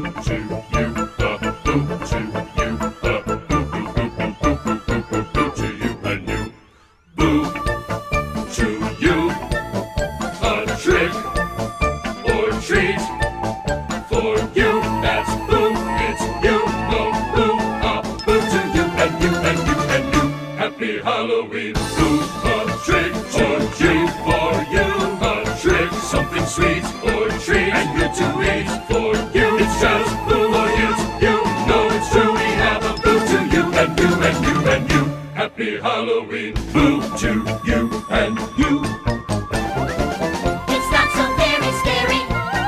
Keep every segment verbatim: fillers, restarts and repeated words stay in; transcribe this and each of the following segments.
Boo to you, a boo to you, a boo boo boo boo boo boo boo boo boo to you and you. Boo to you, a trick or treat for you. That's boo, it's you, no boo, a boo to you and you and you and you. Happy Halloween, boo, a trick or treat for you, a trick, something sweet or treat and good to eat for you. It's just boo or it's you, no it's true, we have a boo to you and you and you and you. Happy Halloween, boo to you and you. It's not so very scary.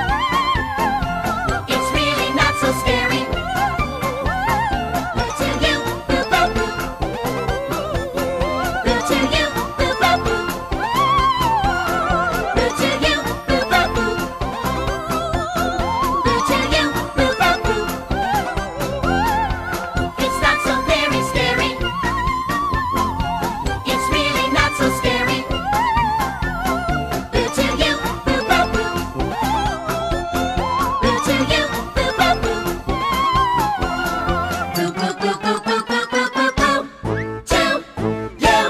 It's really not so scary. Boo to you, boo boo boo. Boo to you, boo boo boo. Boo to you, boo boo boo. Boo to you, boo boo boo. It's not so very scary. It's really not so scary. Boo to you, boo boo boo. Boo to you, boo boo boo. Boo boo boo boo boo boo boo boo boo. To you.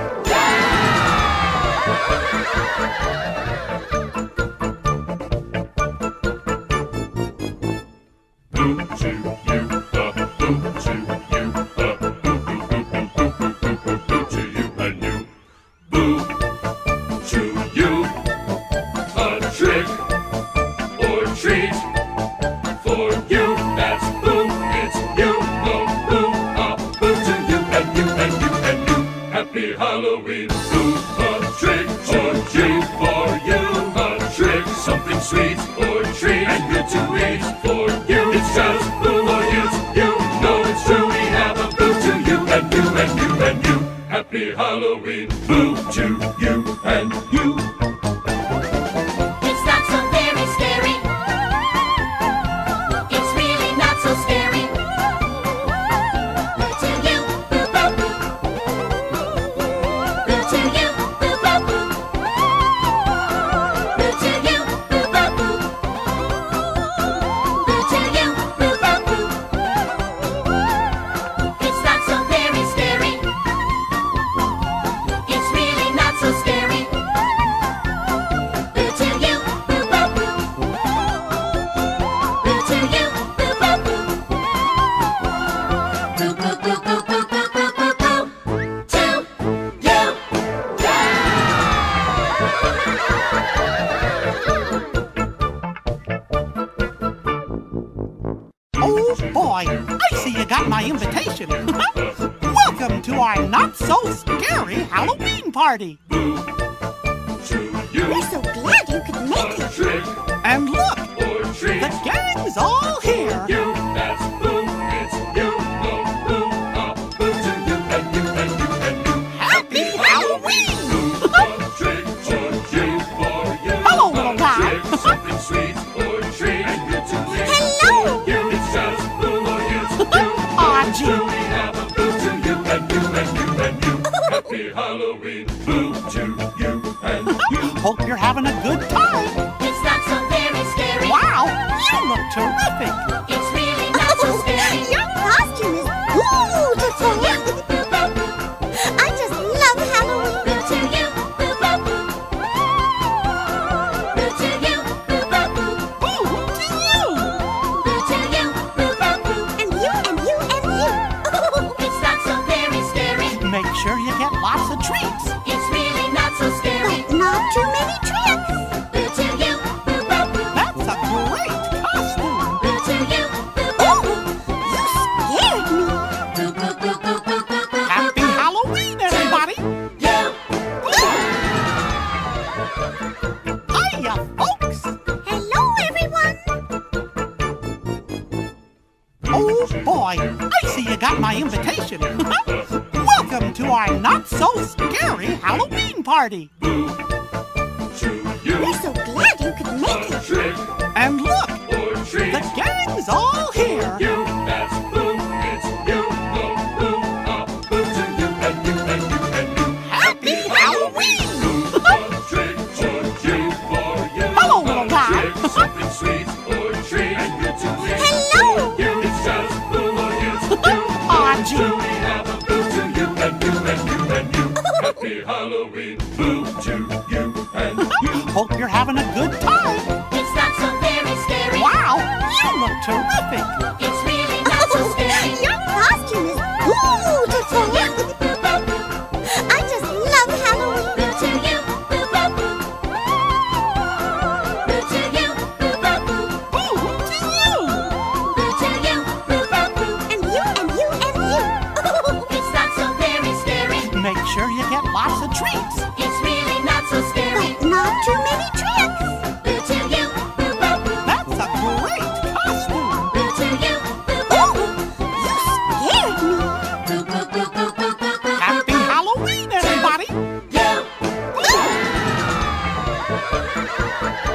Boo to you, a boo to you, a boo boo boo boo boo boo boo boo boo to you and you. Boo to you, a trick or treat for you. That's boo, it's you, no boo, a boo to you and you and you and you. Happy Halloween, boo, a trick or treat for you, a trick, something sweet or treat and good to eat for you. It's just boo or it's you, no it's true, we have a boo to you and you and you and you. Happy Halloween, boo to you and you. It's not so very scary. It's really not so scary. Boo to you, boo boo boo. Boo to you, boo boo boo. Boo to you, boo boo boo. Boo to you, boo boo boo. It's not so very scary. It's really not so scary. Boo to you, boo boo boo. Boo to you, boo boo boo. Boo boo boo boo boo boo boo boo boo. To you. Oh boy, I see you got my invitation. Welcome to our not-so-scary Halloween party. Boo to you, We're so glad you could make a it. trick And look, or treat the gang's all here. you. That's boo, it's you, no boo, a boo to you and you and you and you. Happy Halloween! A trick or treat for you. Hello, little A guy. trick, something sweet or treat and good to eat Hello. for you. It's just boo or it's you. Aw, It's gee. true, we have a boo to you and you and you and you. Happy Halloween, boo to you and you. Hope you're having a good time. It's not so very scary. Wow, you look terrific. It's really not so scary. Your costume is beautiful. I just love Halloween. Boo to you, boo boo boo. Boo to you, boo boo boo. Boo to you. Boo to you, boo boo boo. And you and you and you. It's not so very scary. Make sure you get lots of treats. It's really not so scary. But not too many tricks. Boo to you, boo boo boo. That's a great costume. Boo to you, boo boo Oh, boo. you scared me. Boo boo boo boo boo boo boo. Happy Halloween, everybody. You. Hiya, folks. Hello, everyone. Oh boy, I see you got my invitation. Welcome to our not-so-scary Halloween party. Boo to you, We're so glad you could make a it. trick And look, or treat the gang's all here. you. That's boo, it's you, no boo, a boo to you and you and you and you. Happy Halloween. A trick or treat for you. Hello, little A guy. trick, something sweet or treat and good to eat. Halloween. Boo to you and you. Hope you're having a good time. It's not so very scary. Wow, you look terrific. It's really not so scary. Your costume is beautiful. I just love Halloween. Boo to you, boo boo boo. Boo to you, boo boo boo. Boo to you. Boo to you, boo boo boo. And you, and you, and you. It's not so very scary. Make sure you get lots of treats. It's really not so scary. But not too many tricks. Boo to you, boo boo boo. That's a great costume. Boo to you, boo boo boo. You scared me. Boo boo boo boo boo boo boo. Happy Halloween, everybody. You.